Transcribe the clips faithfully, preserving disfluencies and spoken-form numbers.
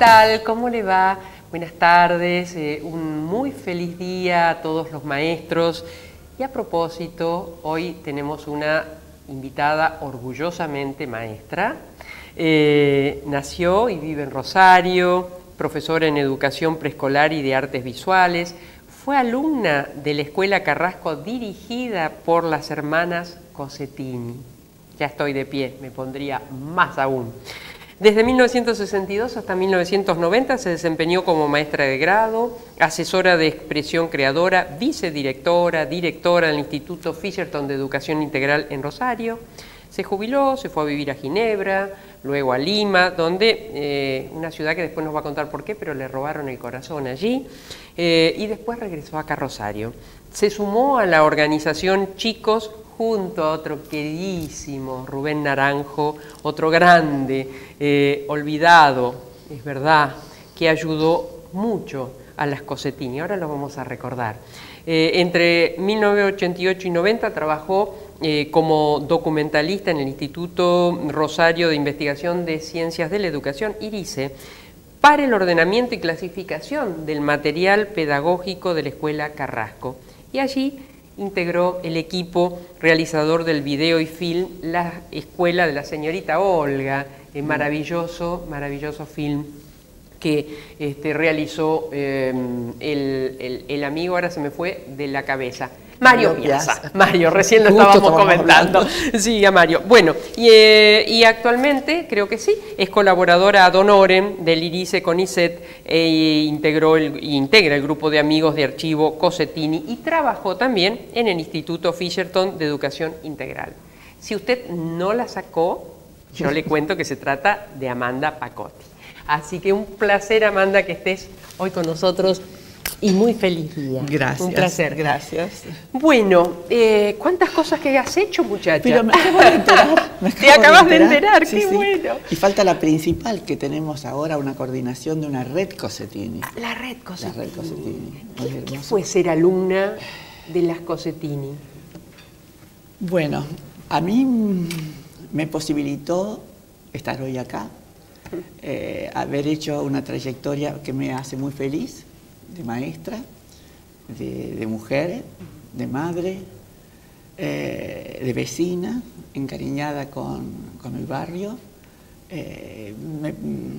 tal? ¿Cómo le va? Buenas tardes, eh, un muy feliz día a todos los maestros. Y a propósito, hoy tenemos una invitada orgullosamente maestra. Eh, nació y vive en Rosario, profesora en educación preescolar y de artes visuales. Fue alumna de la Escuela Carrasco dirigida por las hermanas Cossettini. Ya estoy de pie, me pondría más aún. Desde mil novecientos sesenta y dos hasta mil novecientos noventa se desempeñó como maestra de grado, asesora de expresión creadora, vicedirectora, directora del Instituto Fisherton de Educación Integral en Rosario. Se jubiló, se fue a vivir a Ginebra, luego a Lima, donde eh, una ciudad que después nos va a contar por qué, pero le robaron el corazón allí, eh, y después regresó acá a Rosario. Se sumó a la organización Chicos junto a otro queridísimo Rubén Naranjo, otro grande, eh, olvidado, es verdad, que ayudó mucho a las Cossettini. Ahora lo vamos a recordar. Eh, entre mil novecientos ochenta y ocho y noventa trabajó eh, como documentalista en el Instituto Rosario de Investigación de Ciencias de la Educación, IRICE, para el ordenamiento y clasificación del material pedagógico de la Escuela Carrasco. Y allí integró el equipo realizador del video y film La Escuela de la Señorita Olga, eh, maravilloso, maravilloso film que este, realizó eh, el, el, el amigo, ahora se me fue de la cabeza, Mario Piazza. Mario, recién lo estábamos comentando. Hablando. Sí, a Mario. Bueno, y, eh, y actualmente, creo que sí, es colaboradora ad honorem del IRICE CONICET e integró el, integra el grupo de amigos de archivo Cossettini y trabajó también en el Instituto Fisherton de Educación Integral. Si usted no la sacó, yo le cuento que se trata de Amanda Pacotti. Así que un placer, Amanda, que estés hoy con nosotros. Y muy feliz día. Gracias. Un placer. Gracias. Bueno, eh, ¿cuántas cosas que has hecho, muchacha? Pero me acabo de enterar. Me acabo Te acabas de enterar, de enterar. qué sí, sí. bueno. Y falta la principal, que tenemos ahora una coordinación de una red Cossettini. La red Cossettini. La red Cossettini. ¿Qué, ¿Qué fue ser alumna de las Cossettini? Bueno, a mí me posibilitó estar hoy acá, eh, haber hecho una trayectoria que me hace muy feliz, de maestra, de, de mujer, de madre, eh, de vecina, encariñada con, con el barrio. Eh, me,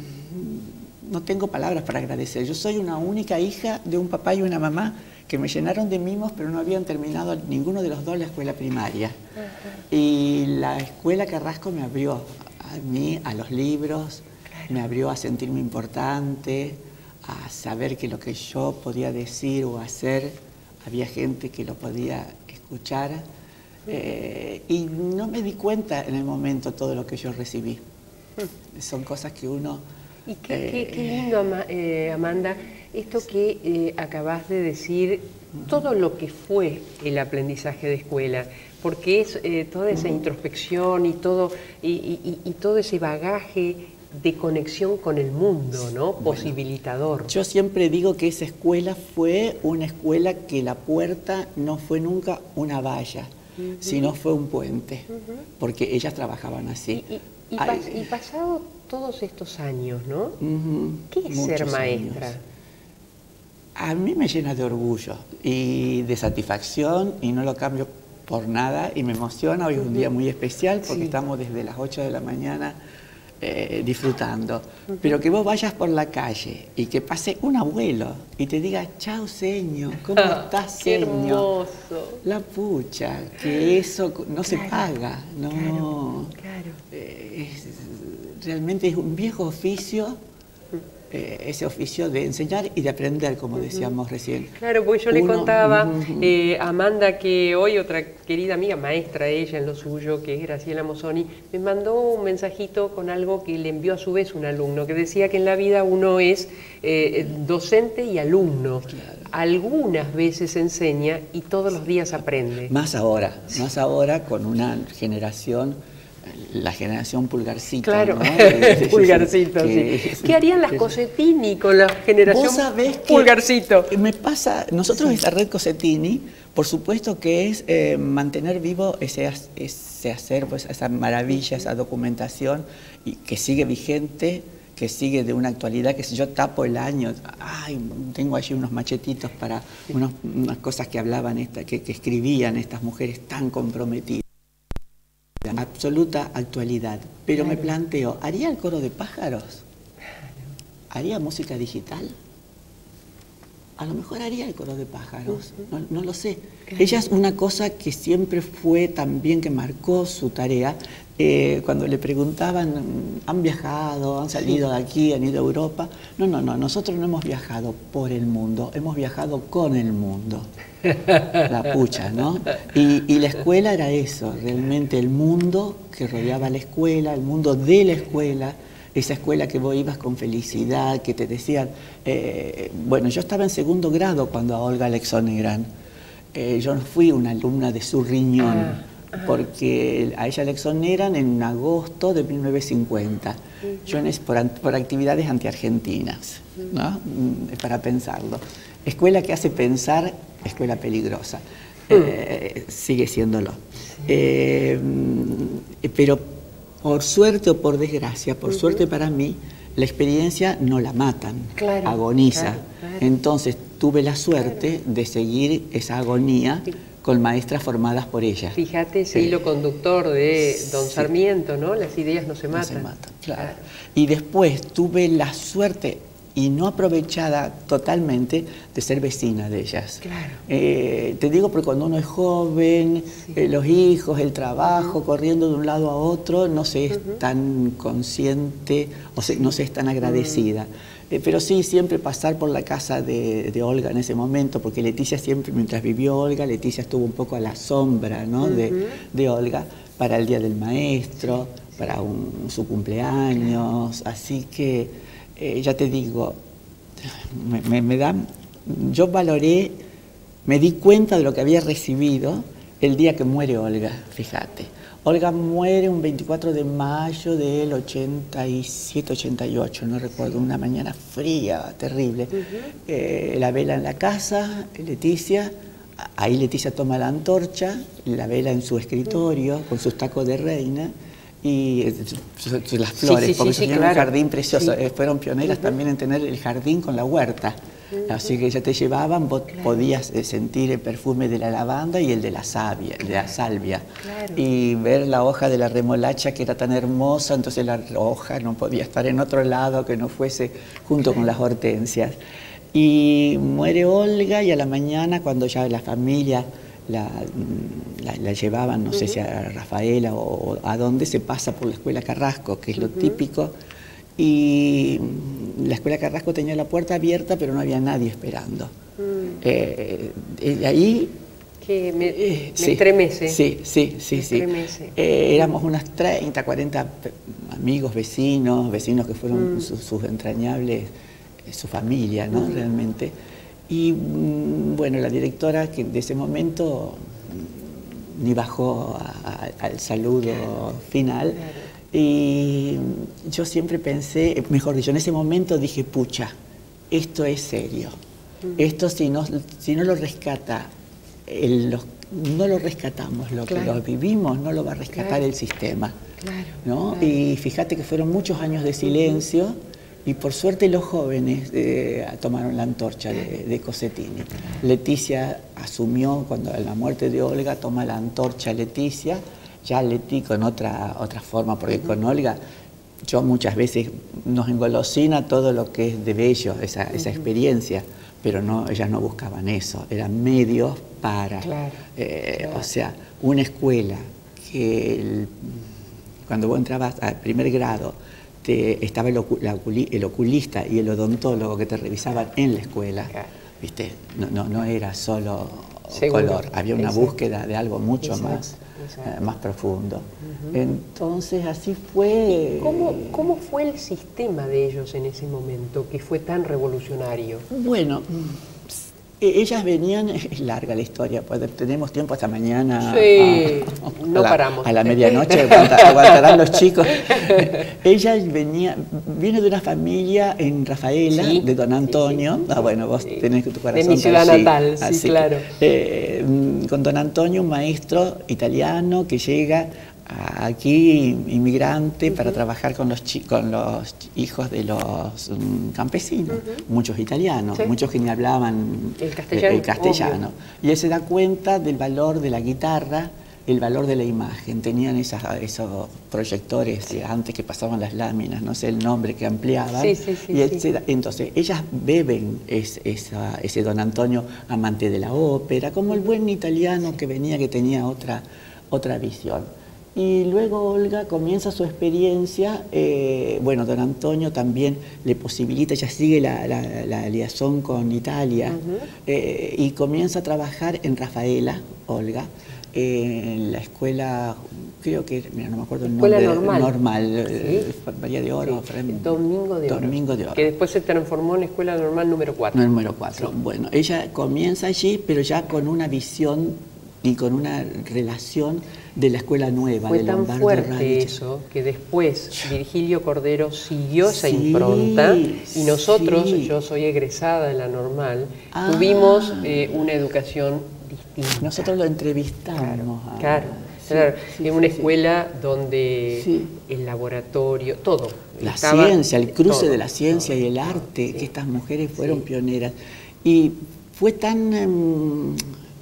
no tengo palabras para agradecer. Yo soy una única hija de un papá y una mamá que me llenaron de mimos, pero no habían terminado ninguno de los dos la escuela primaria. Uh-huh. Y la escuela Carrasco me abrió a mí, a los libros, claro. Me abrió a sentirme importante, a saber que lo que yo podía decir o hacer, había gente que lo podía escuchar, eh, y no me di cuenta en el momento todo lo que yo recibí. Son cosas que uno... Y qué, eh, qué, qué lindo, eh, Amanda, esto que eh, acabas de decir, todo lo que fue el aprendizaje de escuela, porque es eh, toda esa introspección y todo, y, y, y todo ese bagaje de conexión con el mundo, ¿no? Posibilitador. Bueno, yo siempre digo que esa escuela fue una escuela que la puerta no fue nunca una valla, uh-huh. sino fue un puente, uh-huh. porque ellas trabajaban así. Y, y, y, pas y pasado todos estos años, ¿no? Uh-huh. ¿Qué es Muchos ser maestra? Años. A mí me llena de orgullo y de satisfacción, y no lo cambio por nada, y me emociona. Hoy es uh-huh. un día muy especial porque sí. estamos desde las ocho de la mañana Eh, disfrutando, uh-huh. pero que vos vayas por la calle y que pase un abuelo y te diga, chao, seño, ¿cómo estás, Qué seño? hermoso. La pucha, que eso no claro, se paga, no. Claro, claro. Eh, es, realmente es un viejo oficio, eh, ese oficio de enseñar y de aprender, como decíamos uh-huh. recién. Claro, porque yo Uno, le contaba uh-huh. eh, a Amanda que hoy otra querida amiga, maestra ella en lo suyo, que es Graciela Mozzoni, me mandó un mensajito con algo que le envió a su vez un alumno, que decía que en la vida uno es eh, docente y alumno. Claro. Algunas veces enseña y todos los días aprende. Más ahora, sí. más ahora con una generación... La generación Pulgarcito. Claro, ¿no? Pulgarcito, que, sí. ¿Qué harían las Cossettini con la generación ¿Vos sabés que Pulgarcito? Me pasa, nosotros sí. esta red Cossettini, por supuesto que es eh, mantener vivo ese, ese acervo, esa maravilla, esa documentación, y que sigue vigente, que sigue de una actualidad que si yo tapo el año, ay, tengo allí unos machetitos para unos, unas cosas que hablaban, esta, que, que escribían estas mujeres tan comprometidas. Absoluta actualidad. Pero claro. me planteo, ¿haría el coro de pájaros? ¿Haría música digital? A lo mejor haría el coro de pájaros, no, no lo sé. Claro. Ella es una cosa que siempre fue también, que marcó su tarea. Eh, cuando le preguntaban, ¿han viajado? ¿Han salido de aquí? ¿Han ido a Europa? No, no, no, nosotros no hemos viajado por el mundo, hemos viajado con el mundo. La pucha, ¿no? Y, y la escuela era eso, realmente el mundo que rodeaba la escuela, el mundo de la escuela, esa escuela que vos ibas con felicidad, que te decían, eh, bueno, yo estaba en segundo grado cuando a Olga la exoneran. Eh, yo no fui una alumna de su riñón, ah, ah. porque a ella la exoneran en agosto de mil novecientos cincuenta, uh-huh. yo en, por, por actividades antiargentinas, ¿no? Uh-huh. Para pensarlo. Escuela que hace pensar, escuela peligrosa, uh-huh. eh, sigue siéndolo. Sí. Eh, pero por suerte o por desgracia, por uh-huh. suerte para mí, la experiencia no la matan, claro, agoniza. Claro, claro. Entonces tuve la suerte claro. de seguir esa agonía sí. con maestras formadas por ella. Fíjate ese eh, hilo conductor de don sí. Sarmiento, ¿no? Las ideas no se matan. No se matan, claro. claro. Y después tuve la suerte, y no aprovechada totalmente, de ser vecina de ellas. Claro. Eh, te digo porque cuando uno es joven, sí. eh, los hijos, el trabajo, uh-huh. corriendo de un lado a otro, no se es uh-huh. tan consciente o se, no se es tan agradecida. Uh-huh. eh, pero sí, siempre pasar por la casa de, de Olga en ese momento, porque Leticia siempre, mientras vivió Olga, Leticia estuvo un poco a la sombra, ¿no? uh-huh. de, de Olga, para el Día del Maestro, sí. para un, su cumpleaños, así que Eh, ya te digo, me, me, me da, yo valoré, me di cuenta de lo que había recibido el día que muere Olga, fíjate. Olga muere un veinticuatro de mayo del ochenta y siete, ochenta y ocho, no recuerdo, una mañana fría, terrible. Uh-huh. eh, la vela en la casa, Leticia, ahí Leticia toma la antorcha, la vela en su escritorio, uh-huh. con sus tacos de reina, y las flores, sí, sí, porque sí, sí, tenían claro. un jardín precioso. Sí. Fueron pioneras uh-huh. también en tener el jardín con la huerta. Uh-huh. Así que ya te llevaban, vos claro. podías sentir el perfume de la lavanda y el de la salvia, claro. de la salvia. Claro. Y ver la hoja de la remolacha que era tan hermosa, entonces la hoja no podía estar en otro lado que no fuese junto claro. con las hortensias. Y muere Olga, y a la mañana, cuando ya la familia La, la, la llevaban, no uh-huh. sé si a Rafaela o, o a dónde, se pasa por la Escuela Carrasco, que es lo uh-huh. típico, y la Escuela Carrasco tenía la puerta abierta, pero no había nadie esperando. Uh-huh. eh, y ahí... Que me, eh, me sí, estremece. Sí, sí, sí, sí. Estremece. Eh, éramos unas treinta, cuarenta amigos, vecinos, vecinos que fueron uh-huh. sus, sus entrañables, su familia, ¿no? Uh-huh. Realmente. Y bueno, la directora que de ese momento ni bajó a, a, al saludo claro. final. Claro. Y yo siempre pensé, mejor dicho, en ese momento dije, pucha, esto es serio. Mm. Esto si no, si no lo rescata, el, los, no lo rescatamos, lo claro. que lo vivimos no lo va a rescatar claro. el sistema. Claro. ¿No? Claro. Y fíjate que fueron muchos años de silencio. Mm-hmm. Y por suerte los jóvenes eh, tomaron la antorcha de, de Cosettini. Leticia asumió, cuando la muerte de Olga, toma la antorcha Leticia, ya Leti con otra, otra forma, porque uh-huh. con Olga yo muchas veces nos engolosina todo lo que es de bello, esa, uh-huh. esa experiencia, pero no, ellas no buscaban eso, eran medios para, claro, eh, claro. o sea, una escuela que el, cuando vos entrabas al primer grado, Te, estaba el, ocu, la oculi, el oculista y el odontólogo que te revisaban en la escuela, claro. ¿viste? No, no, no era solo Seguro. color, había una Exacto. búsqueda de algo mucho Exacto. más, Exacto. Eh, más profundo. Uh-huh. Entonces así fue... ¿Cómo, ¿Cómo fue el sistema de ellos en ese momento que fue tan revolucionario? Bueno... Ellas venían, es larga la historia, pues tenemos tiempo hasta mañana. Sí, a, no a la, paramos. A la medianoche aguantarán los chicos. Ella venía, viene de una familia en Rafaela, sí, de don Antonio. Sí, sí, ah, bueno, vos sí. tenés tu corazón. De mi ciudad allí, natal, sí, así claro. Que, eh, con don Antonio, un maestro italiano que llega aquí inmigrante uh-huh. para trabajar con los, con los hijos de los um, campesinos, uh-huh. muchos italianos, ¿sí? Muchos que ni hablaban el castellano. El castellano. Y él se da cuenta del valor de la guitarra, el valor de la imagen. Tenían esas, esos proyectores sí. antes que pasaban las láminas, no sé el nombre que ampliaban. Sí, sí, sí, y él sí. se da, entonces ellas beben es, esa, ese don Antonio amante de la ópera, como el buen italiano que venía, que tenía otra, otra visión. Y luego Olga comienza su experiencia, eh, bueno, don Antonio también le posibilita, ella sigue la, la, la liaison con Italia, uh-huh. eh, y comienza a trabajar en Rafaela, Olga, eh, en la escuela, creo que, mira, no me acuerdo el escuela nombre. Normal. Normal, ¿Sí? eh, María de Oro. Sí. Fren, Domingo de Oro. Domingo de Oro. Que después se transformó en Escuela Normal número cuatro. Número cuatro. Sí. Bueno, ella comienza allí, pero ya con una visión y con una relación de la escuela nueva. Fue de tan Lombardo fuerte Radice. eso que después Virgilio Cordero siguió esa sí, impronta y nosotros, sí. yo soy egresada de la Normal, ah, tuvimos eh, una educación distinta. Nosotros lo entrevistamos. Claro, a, claro. sí, claro. Sí, en una sí, escuela donde sí. el laboratorio, todo. La estaba, ciencia, el cruce todo, de la ciencia todo, y el todo, arte, sí. que estas mujeres fueron sí. pioneras. Y fue tan... Um,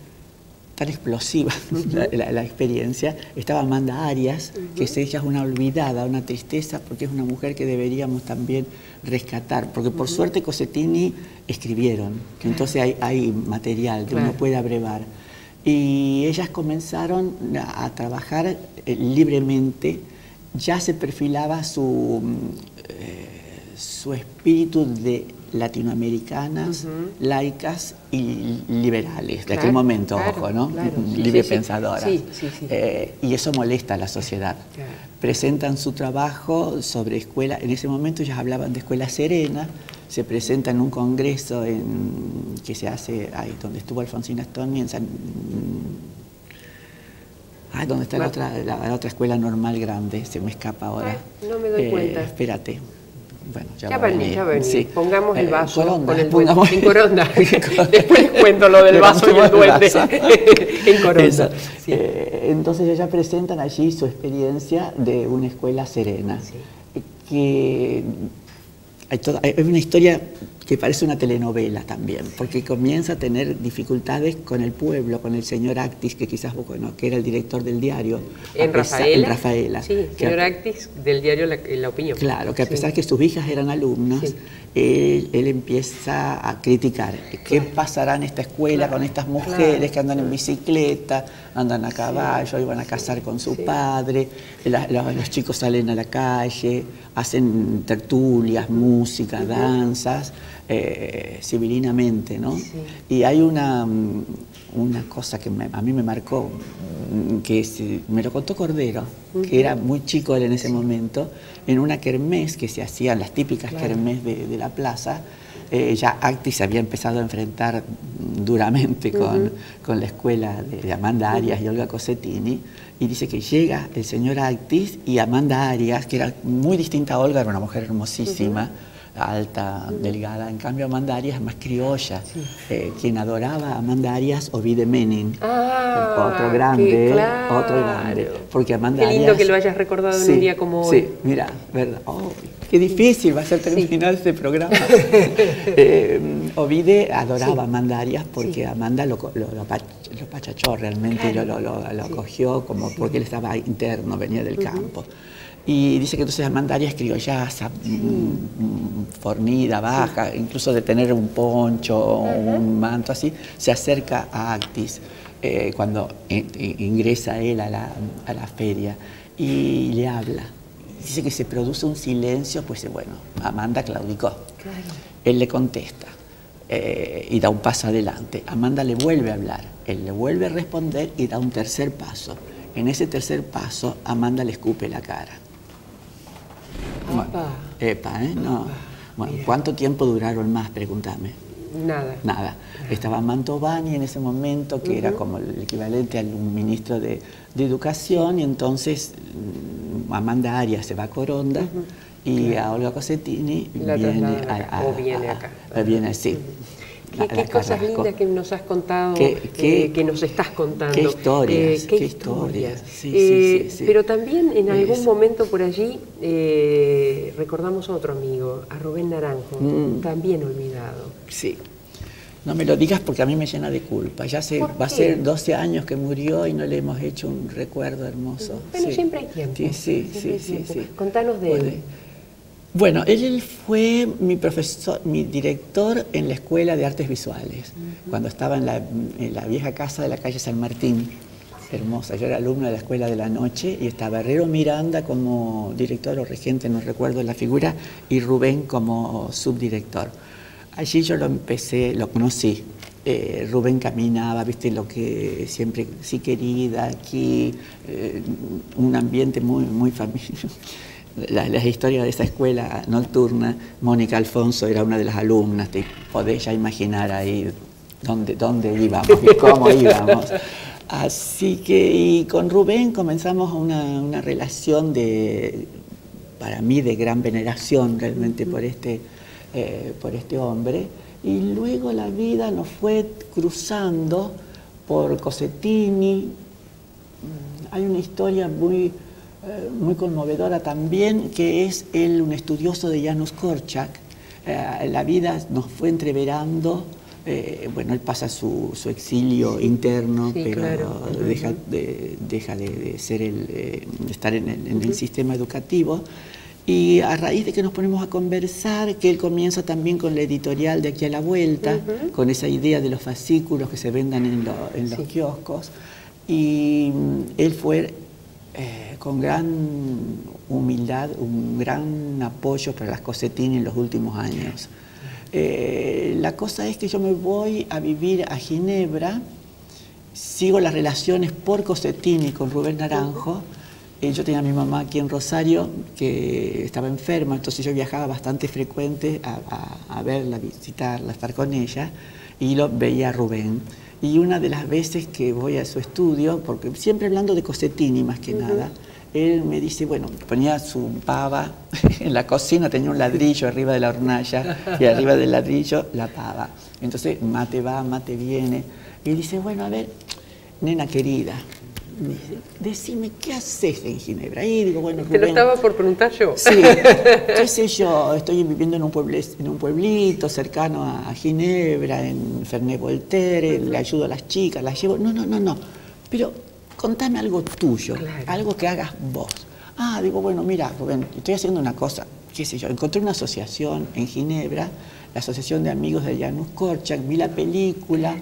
tan explosiva uh-huh. la, la, la experiencia. Estaba Amanda Arias, uh-huh. que es ella es una olvidada, una tristeza, porque es una mujer que deberíamos también rescatar, porque por uh-huh. suerte Cossettini escribieron, que entonces hay, hay material que claro. uno puede abrevar. Y ellas comenzaron a, a trabajar eh, libremente, ya se perfilaba su, eh, su espíritu de latinoamericanas, uh-huh. laicas y liberales, de claro, aquel momento, claro, ojo, ¿no? Claro, Libre sí, pensadoras. Sí, sí, sí. Eh, y eso molesta a la sociedad. Claro. Presentan su trabajo sobre escuela, en ese momento ellas hablaban de Escuela Serena, se presenta en un congreso en, que se hace ahí donde estuvo Alfonsina Storni, en San... Ah, donde está la otra, la, la otra escuela normal grande, se me escapa ahora. Ay, no me doy eh, cuenta. Espérate. Bueno, ya, ya va a venir, ya va a venir. Sí. Pongamos el vaso eh, Coronda, con el duende. En Coronda. Después cuento lo del vaso y el duende. En Coronda. Sí. Eh, entonces ellas presentan allí su experiencia de una escuela serena. Sí. Que hay, toda, hay una historia que parece una telenovela también, porque comienza a tener dificultades con el pueblo, con el señor Actis, que quizás vos conozcas, que era el director del diario. ¿En Rafaela? En Rafaela. Sí, el señor Actis del diario La, La Opinión. Claro, que a pesar sí. que sus hijas eran alumnas, sí. él, él empieza a criticar. ¿Qué claro. pasará en esta escuela claro. con estas mujeres claro. que andan en bicicleta, andan a caballo, sí. iban a casar con su sí. padre, la, la, los chicos salen a la calle, hacen tertulias, música, uh-huh. danzas, eh, civilinamente, ¿no? Sí. Y hay una, una cosa que me, a mí me marcó, que es, me lo contó Cordero, uh-huh. que era muy chico él en ese sí. momento, en una kermés que se hacían, las típicas claro. kermés de, de la plaza. Eh, ya Actis se había empezado a enfrentar duramente uh-huh. con, con la escuela de, de Amanda Arias uh-huh. y Olga Cossettini, y dice que llega el señor Actis y Amanda Arias, que era muy distinta a Olga, era una mujer hermosísima, uh-huh. alta, uh-huh. delgada, en cambio Amanda Arias es más criolla. Sí. Eh, quien adoraba a Amanda Arias, Ovide Menin, ah, otro grande, qué, claro. otro grande, porque Amanda Qué lindo Arias, que lo hayas recordado sí, en un día como hoy. Sí, mira, verdad. Oh, qué difícil va a ser terminar sí. este programa. eh, Ovide adoraba sí. a Amanda Arias porque sí. Amanda lo, lo, lo, lo pachachó realmente, claro. y lo, lo, lo sí. cogió como sí. porque él estaba interno, venía del uh-huh. campo. Y dice que entonces Amanda Arias criollaza, sí. mmm, fornida, baja, sí. incluso de tener un poncho o uh-huh. un manto así, se acerca a Actis eh, cuando eh, ingresa él a la, a la feria y le habla. Dice que se produce un silencio, pues bueno, Amanda claudicó. Claro. Él le contesta eh, y da un paso adelante. Amanda le vuelve a hablar, él le vuelve a responder y da un tercer paso. En ese tercer paso, Amanda le escupe la cara. Bueno, epa, ¿eh? No. Bueno, ¿cuánto tiempo duraron más? Pregúntame. Nada. Nada. Estaba Mantovani en ese momento, que uh-huh. era como el equivalente al ministro de, de Educación, y entonces Amanda Arias se va a Coronda uh-huh. y claro. a Olga Cossettini La viene, a, a, o viene acá. A, a, viene así. Uh-huh. Qué, qué cosas lindas que nos has contado, qué, qué, eh, que nos estás contando. Qué historias, eh, qué, qué historias. historias. Sí, eh, sí, sí, sí. Pero también en algún es. momento por allí eh, recordamos a otro amigo, a Rubén Naranjo, mm. también olvidado. Sí. No me lo digas porque a mí me llena de culpa. Ya se, va a ser doce años que murió y no le hemos hecho un recuerdo hermoso. Pero sí. siempre hay tiempo. Sí, sí, sí, sí, sí. Contanos de Puede. él. Bueno, él fue mi profesor, mi director en la Escuela de Artes Visuales, uh-huh. cuando estaba en la, en la vieja casa de la calle San Martín, hermosa. Yo era alumno de la Escuela de la Noche y estaba Herrero Miranda como director o regente, no recuerdo la figura, y Rubén como subdirector. Allí yo lo empecé, lo conocí. Eh, Rubén caminaba, viste, lo que siempre, sí querida, aquí, eh, un ambiente muy, muy familiar. Las, las historias de esa escuela nocturna, Mónica Alfonso era una de las alumnas, te podés ya imaginar ahí dónde, dónde íbamos y cómo íbamos. Así que y con Rubén comenzamos una, una relación de, para mí, de gran veneración realmente por este, eh, por este hombre. Y luego la vida nos fue cruzando por Cossettini. Hay una historia muy... muy conmovedora también, que es él un estudioso de Janusz Korczak. Eh, la vida nos fue entreverando, eh, bueno, él pasa su, su exilio sí. interno, sí, pero claro. deja, de, deja de, de ser el, eh, de estar en el, en el uh-huh. sistema educativo. Y a raíz de que nos ponemos a conversar, que él comienza también con la editorial de Aquí a la Vuelta, uh-huh. con esa idea de los fascículos que se vendan en, lo, en los sí. kioscos, y él fue... Eh, con gran humildad, un gran apoyo para las Cossettini en los últimos años. Eh, la cosa es que yo me voy a vivir a Ginebra, sigo las relaciones por Cossettini con Rubén Naranjo. Eh, yo tenía a mi mamá aquí en Rosario, que estaba enferma, entonces yo viajaba bastante frecuente a, a, a verla, a visitarla, a estar con ella, y lo veía a Rubén. Y una de las veces que voy a su estudio, porque siempre hablando de Cossettini más que uh-huh. nada, él me dice, bueno, ponía su pava en la cocina, tenía un ladrillo arriba de la hornalla y arriba del ladrillo la pava. Entonces, mate va, mate viene. Y dice, bueno, a ver, nena querida, dice, decime, ¿qué haces en Ginebra? Y digo, bueno, Rubén, te lo estaba por preguntar yo. Sí, qué sé yo, estoy viviendo en un, pueble, en un pueblito cercano a Ginebra, en Ferney-Voltaire, uh-huh. le ayudo a las chicas, las llevo. No, no, no, no, pero contame algo tuyo, claro. algo que hagas vos. Ah, digo, bueno, mira, Rubén, estoy haciendo una cosa, qué sé yo, encontré una asociación en Ginebra, la Asociación de Amigos de Janusz Korczak, vi la película.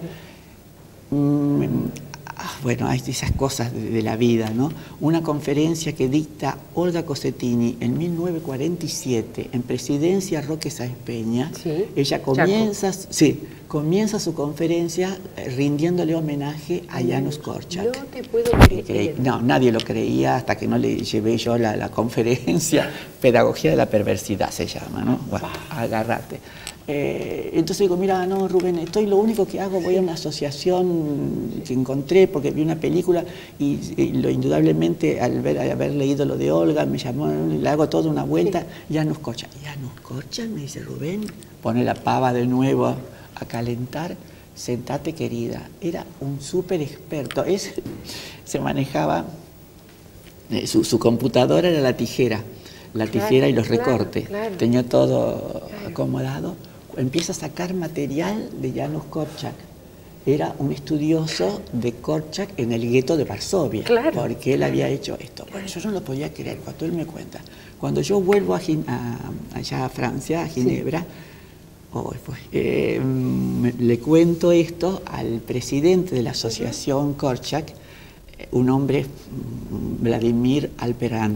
Mmm, Bueno, hay esas cosas de, de la vida, ¿no? Una conferencia que dicta Olga Cossettini en mil novecientos cuarenta y siete en Presidencia Roque Sáenz Peña. Sí, ella comienza, sí, comienza su conferencia rindiéndole homenaje a Janusz Korczak. No te puedo creer. No, nadie lo creía hasta que no le llevé yo la, la conferencia. Pedagogía de la perversidad se llama, ¿no? Bueno, agárrate. Eh, entonces digo, mira, no, Rubén, estoy lo único que hago, voy a una asociación que encontré porque vi una película y, y lo indudablemente al, ver, al haber leído lo de Olga me llamó, le hago toda una vuelta, Janusz Korczak. Janusz Korczak, me dice Rubén, pone la pava de nuevo a, a calentar, sentate querida. Era un súper experto, es, se manejaba, eh, su, su computadora era la tijera, la tijera claro, y los claro, recortes, claro. tenía todo claro. acomodado. Empieza a sacar material de Janusz Korczak. Era un estudioso de Korczak en el gueto de Varsovia, claro. porque él había hecho esto. Bueno, yo no lo podía creer cuando él me cuenta. Cuando yo vuelvo a, a, allá a Francia, a Ginebra, sí. oh, pues, eh, le cuento esto al presidente de la asociación Korczak, un hombre, Vladimir Alperan,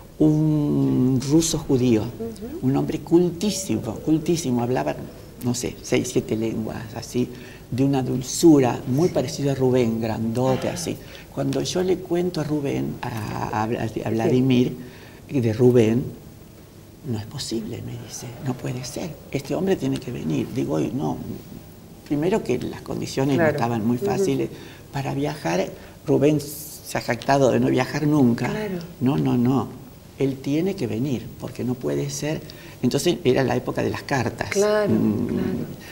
un ruso judío, uh-huh. un hombre cultísimo, cultísimo, hablaba, no sé, seis, siete lenguas, así, de una dulzura, muy parecido a Rubén, grandote, así. Cuando yo le cuento a Rubén, a, a, a Vladimir, de Rubén, no es posible, me dice, no puede ser, este hombre tiene que venir. Digo, no, primero que las condiciones claro. no estaban muy fáciles uh-huh. para viajar. Rubén se ha jactado de no viajar nunca. Claro. No, no, no. él tiene que venir, porque no puede ser. Entonces era la época de las cartas. Claro, mm, claro.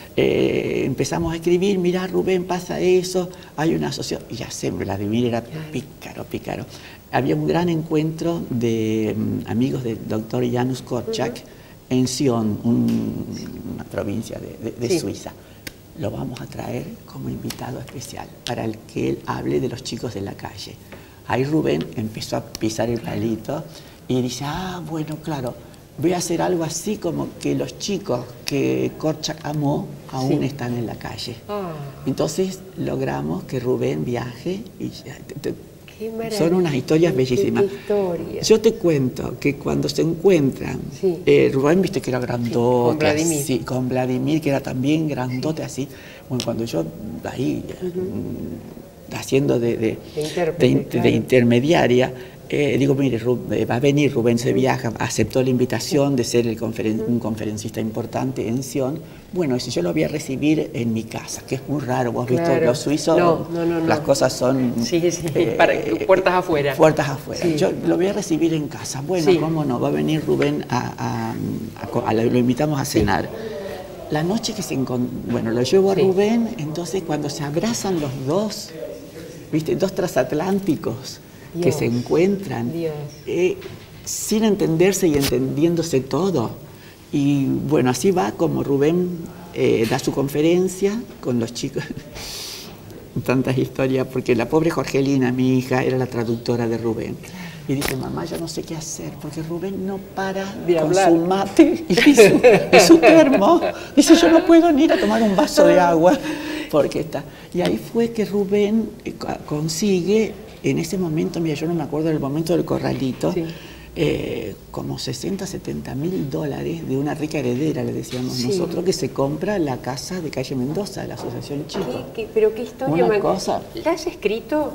Eh, empezamos a escribir, mirá Rubén, pasa eso, hay una asociación, y ya sé, Vladimir era Claro. pícaro, pícaro. Había un gran encuentro de um, amigos del doctor Janusz Korczak uh-huh. en Sion, un, una provincia de, de, de sí. Suiza. Lo vamos a traer como invitado especial para el que él hable de los chicos de la calle. Ahí Rubén empezó a pisar el palito y dice, ah, bueno, claro, voy a hacer algo así como que los chicos que Korczak amó aún sí. están en la calle. Oh. Entonces logramos que Rubén viaje y te, te, son unas historias bellísimas. Qué historia. Yo te cuento que cuando se encuentran, sí. eh, Rubén, viste que era grandote, sí, con Vladimir, así, con Vladimir, que era también grandote, sí. así. Bueno, cuando yo ahí uh-huh. haciendo de, de, de, de, de, claro. de intermediaria, Eh, digo, mire, Rubén, va a venir, Rubén se viaja, aceptó la invitación de ser el conferen un conferencista importante en Sion. Bueno, y si yo lo voy a recibir en mi casa, que es muy raro, vos has claro. visto, los suizos, no, no, no, las no. cosas son... Sí, sí, eh, para, puertas afuera. Puertas afuera. Sí. Yo lo voy a recibir en casa. Bueno, sí. cómo no, va a venir Rubén, a, a, a, a, lo invitamos a cenar. Sí. La noche que se encontró, bueno, lo llevo a sí. Rubén, entonces cuando se abrazan los dos, viste, dos transatlánticos, Dios, que se encuentran eh, sin entenderse y entendiéndose todo. Y bueno, así va como Rubén eh, da su conferencia con los chicos. Tantas historias, porque la pobre Jorgelina, mi hija, era la traductora de Rubén. Y dice, mamá, yo no sé qué hacer, porque Rubén no para de con hablar. Su mate y su, y su termo. Dice, yo no puedo ni ir a tomar un vaso de agua, porque está. Y ahí fue que Rubén consigue, en ese momento, mira, yo no me acuerdo del momento del corralito, sí. eh, como sesenta, setenta mil dólares de una rica heredera, le decíamos sí. nosotros, que se compra la casa de calle Mendoza, de la Asociación Chico. ¿Qué, qué, pero qué historia, una cosa... ¿La has escrito?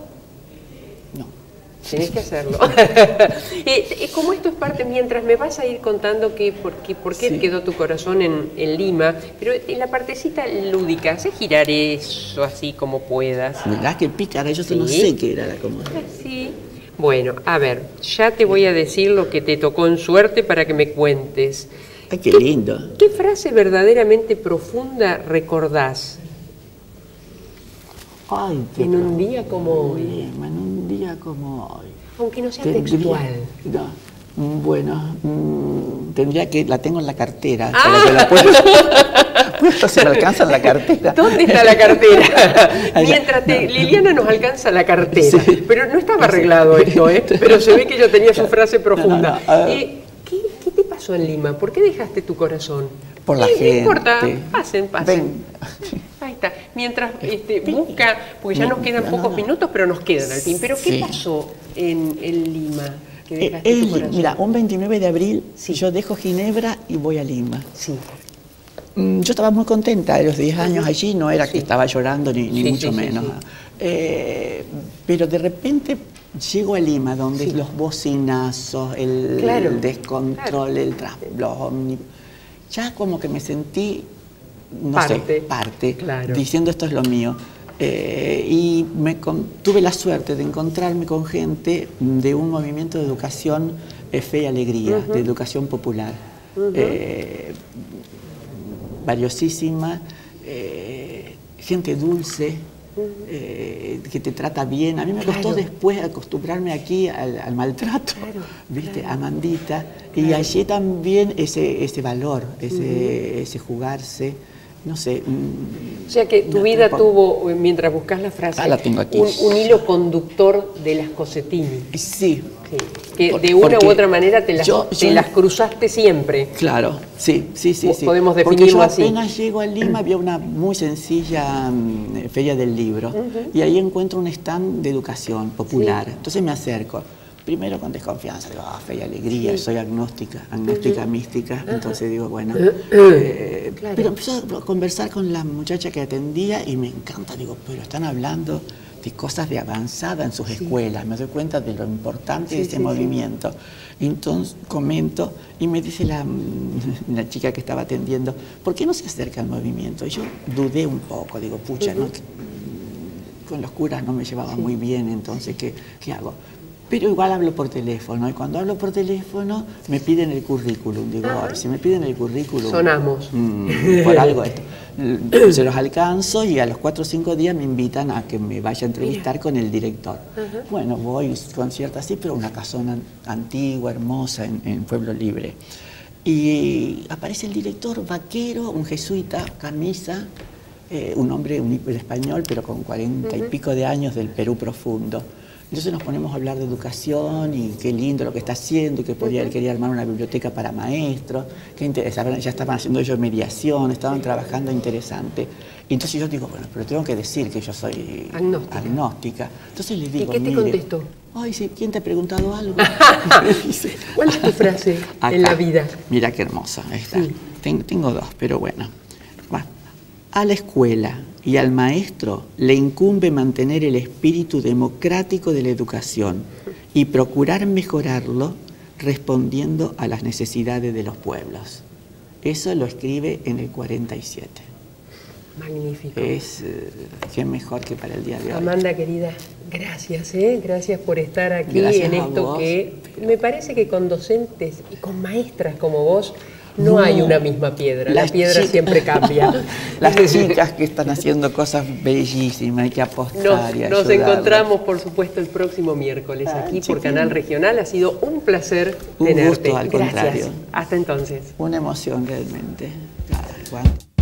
No. Tenés que hacerlo. eh, como esto es parte, mientras me vas a ir contando que, por qué, por qué sí. quedó tu corazón en, en Lima, pero en la partecita lúdica, hace girar eso así como puedas. ¿Verdad que pícara? Yo ¿Sí? no sé qué era la comodidad. Sí. Bueno, a ver, ya te voy a decir lo que te tocó en suerte para que me cuentes. Ay, qué, qué lindo. ¿Qué frase verdaderamente profunda recordás? Ay, qué en un día como hoy. En un día como hoy. Aunque no sea tendría, textual. No, bueno, mmm, tendría que, la tengo en la cartera. Ah. Para que la pueda, pues se me alcanza en la cartera. ¿Dónde está la cartera? Mientras te, no. Liliana nos alcanza la cartera. Sí. Pero no estaba arreglado sí. esto, ¿eh? Pero se ve que yo tenía su frase profunda. No, no, no. Eh, ¿qué, ¿Qué te pasó en Lima? ¿Por qué dejaste tu corazón? Por la eh, gente. No importa, pasen, pasen. Ven. Ahí está. Mientras este, busca, porque ya nos quedan pocos no, no. minutos, pero nos quedan al fin. ¿Pero qué sí. pasó en, en Lima? Que dejaste eh, tu corazón? Mira, un veintinueve de abril sí. yo dejo Ginebra y voy a Lima. Sí. Yo estaba muy contenta de los diez años allí, no era sí. que estaba llorando ni, ni sí, mucho sí, menos. Sí, sí. Eh, pero de repente llego a Lima, donde sí. los bocinazos, el, claro. el descontrol, claro. el tras, los ómnibus. Ya como que me sentí, no parte. sé, parte, claro. diciendo esto es lo mío. Eh, y me con, tuve la suerte de encontrarme con gente de un movimiento de educación eh, Fe y Alegría, uh-huh. de educación popular. Uh-huh. eh, valiosísima, eh, gente dulce, uh-huh. eh, que te trata bien. A mí me claro. costó después acostumbrarme aquí al, al maltrato, claro, ¿viste? Claro. Amandita. Claro. Y allí también ese, ese valor, ese, uh-huh. ese jugarse. No sé. O sea que tu vida tuvo, mientras buscas la frase, ah, la tengo aquí. Un, un hilo conductor de las Cosettini. Sí. sí. Que Por, de una u otra manera te las, yo, te yo, las cruzaste siempre. Claro, sí, sí, sí. sí. Podemos definirlo así. Porque yo apenas así. llego a Lima, había una muy sencilla um, feria del libro, uh-huh. y ahí encuentro un stand de educación popular. Sí. Entonces me acerco. Primero con desconfianza, digo, ah, fe y alegría, sí. soy agnóstica, agnóstica uh-huh. mística, uh-huh. entonces digo, bueno, uh-huh. eh, claro. pero empecé a conversar con la muchacha que atendía y me encanta, digo, pero están hablando de cosas de avanzada en sus sí. escuelas, me doy cuenta de lo importante sí, de ese sí, movimiento. Sí. Entonces comento y me dice la, la chica que estaba atendiendo, ¿por qué no se acerca al movimiento? Y yo dudé un poco, digo, pucha, uh-huh. ¿no? con los curas no me llevaba sí. muy bien, entonces, ¿qué, qué hago? pero igual hablo por teléfono. Y cuando hablo por teléfono me piden el currículum. Digo, ay, si me piden el currículum... Sonamos. Mmm, por algo esto. Se los alcanzo y a los cuatro o cinco días me invitan a que me vaya a entrevistar con el director. Uh-huh. Bueno, voy con cierta así, pero una casona antigua, hermosa, en, en Pueblo Libre. Y aparece el director, vaquero, un jesuita, camisa, eh, un hombre, un español, pero con cuarenta uh-huh. y pico de años del Perú profundo. Entonces nos ponemos a hablar de educación y qué lindo lo que está haciendo, y que podía, uh-huh. él quería armar una biblioteca para maestros, que interesaban, ya estaban haciendo ellos mediación, estaban trabajando interesante. Y entonces yo digo, bueno, pero tengo que decir que yo soy agnóstica. agnóstica. Entonces le digo, ¿y qué te mire, contestó? Ay, sí, ¿quién te ha preguntado algo? Dice, ¿cuál es tu frase acá, en la vida? Mira qué hermosa esta. Sí. Ten, tengo dos, pero bueno. Va. A la escuela y al maestro le incumbe mantener el espíritu democrático de la educación y procurar mejorarlo respondiendo a las necesidades de los pueblos. Eso lo escribe en el cuarenta y siete. Magnífico. Es, eh, qué mejor que para el día de hoy. Amanda, querida, gracias, ¿eh? Gracias por estar aquí gracias en esto vos, que pero... me parece que con docentes y con maestras como vos no, no hay una misma piedra, la piedra chicas, siempre cambia. Las chicas que están haciendo cosas bellísimas, hay que apostar nos, y nos encontramos, por supuesto, el próximo miércoles ah, aquí chiquín. por Canal Regional. Ha sido un placer un tenerte. Gusto, al Gracias. Contrario. Hasta entonces. Una emoción realmente. Claro, igual.